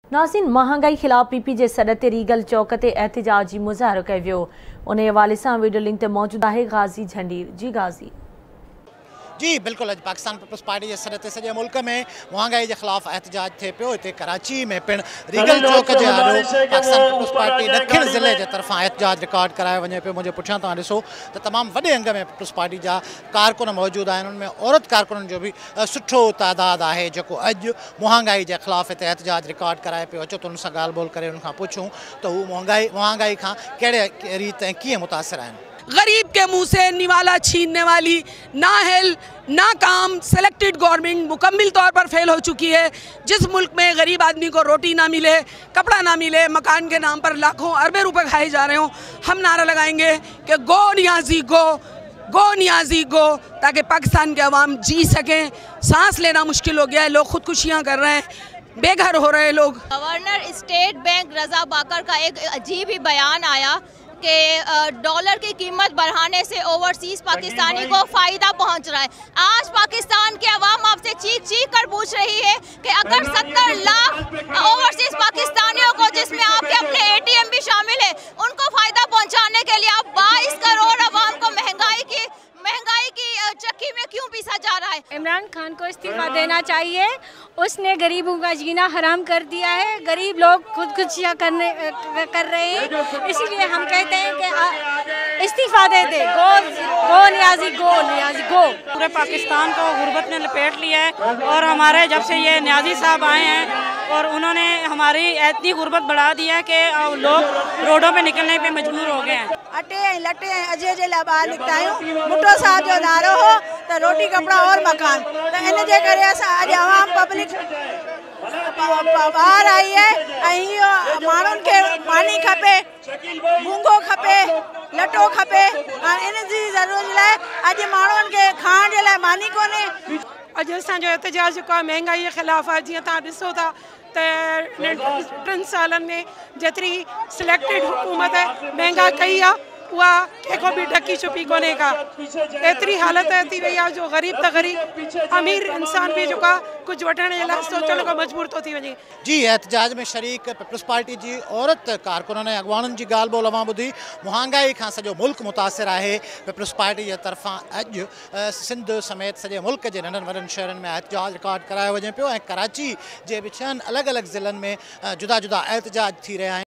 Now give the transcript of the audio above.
नाज़रीन, महांगाई खिलाफ पीपी जे सॾ ते रीगल चौक ते एहतिजाज जी मुज़ाहिरो कयो वियो। उन हवाले सां वीडियो लिंक ते मौजूद आहे गाज़ी झंडीर जी। गाज़ी जी बिल्कुल, अॼु पाकिस्तान पीपल्स पार्टी जे सॾ ते सॼे मुल्क में महांगाई के खिलाफ एहतजाज थे पियो। हिते कराची में पिण रीगल चौक जे आॾो पाकिस्तान पीपल्स पार्टी ॾखिण ज़िले जे तरफ़ां एहतजाज रिकॉर्ड करायो वञे पियो। मुंहिंजे पुठियां तव्हां ॾिसो त तमामु वॾे अंग में पीपल्स पार्टी जा कारकुन मौजूद आहिनि। उनमें औरत कारकुननि जो भी सुठो तादाद आहे जेको अॼु महांगाई के खिलाफ हिते एहतजाज रिकॉर्ड कराए पियो। अचो त उन सां ॻाल्हि ॿोल करे उनखां पुछूं त हू महांगाई खां कहिड़े रीत ऐं कीअं मुतासिर आहिनि। गरीब के मुंह से निवाला छीनने वाली नाअहल नाकाम सेलेक्टेड गवर्नमेंट मुकम्मल तौर पर फेल हो चुकी है। जिस मुल्क में गरीब आदमी को रोटी ना मिले, कपड़ा ना मिले, मकान के नाम पर लाखों अरबे रुपए खाए जा रहे हों, हम नारा लगाएंगे कि गो नियाजी गो, गो नियाजी गो, ताकि पाकिस्तान के अवाम जी सकें। सांस लेना मुश्किल हो गया है, लोग खुदकुशियाँ कर रहे हैं, बेघर हो रहे लोग। Governor State Bank Raza Baqir का एक अजीब ही बयान आया कि डॉलर की कीमत बढ़ाने से ओवरसीज पाकिस्तानी को फ़ायदा पहुंच रहा है। आज पाकिस्तान के अवाम आपसे चीख चीख कर पूछ रही है कि अगर 70 लाख ओवरसीज पाकिस्तानियों को, जिसमें आपके अपने ATM भी शामिल है, उनको फ़ायदा पहुंचाने के लिए आप 22 करोड़ अवाम को महंगाई की चक्की में क्यों पीसा जा रहा है। इमरान खान को इस्तीफा देना चाहिए। उसने गरीबों का जीना हराम कर दिया है। गरीब लोग खुदकुशियाँ कर रहे हैं, इसीलिए हम कहते हैं कि इस्तीफा दे दे। गो नियाजी गो, नियाजी गो। पूरे पाकिस्तान को गुर्बत ने लपेट लिया है और हमारे जब से ये नियाजी साहब आए हैं और उन्होंने हमारी इतनी गुर्बत बढ़ा दी है कि लोग रोडों पे निकलने पे मजबूर हो गए हैं। अटे लटे अजे जे लाइ ॿाहिरि निकिता आहियूं। भुट्टो साहब जो नारो हो त रोटी कपिड़ा और मकान, त इन जे करे असां अॼु आवाम पब्लिक ॿाहिरि आई है। ऐं इहो माण्हुनि खे पानी खपे, मूंगो खपे, लटो खपे। हाणे इन जी ज़रूरत लाइ अॼु माण्हुनि खे खाइण जे लाइ मानी कोन्हे। अॼु असांजो एहतजाज जेको आहे महांगाई जे ख़िलाफ़ आहे। जीअं तव्हां ॾिसो था त 3 सालनि में जेतिरी सिलेक्टेड हुकूमत महांगा कई आहे, उहा कंहिंखो बि ढकी छुपी कोन्हे का। एतिरी हालत थी वई आहे जो ग़रीब त ग़रीब, अमीर इंसान भी जेको आहे कुझु वठण जे लाइ सोचण खां मजबूर थो थी वञे। जी एहतजाज में शरीक पीपल्स पार्टी जी औरत कारकुननि ऐं अॻवाननि जी ॻाल्हि ॿोल अवां ॿुधी। महांगाई खां सॼो मुल्क मुतासिर आहे। पीपल्स पार्टी जे तरफ़ां अॼु सिंध समेत सॼे मुल्क जे नंढनि वॾनि शहरनि में एहतजाज रिकॉर्ड करायो वञे पियो ऐं कराची जे बि 6 अलॻि अलॻि ज़िलनि में जुदा जुदा एहतजाज थी रहिया आहिनि।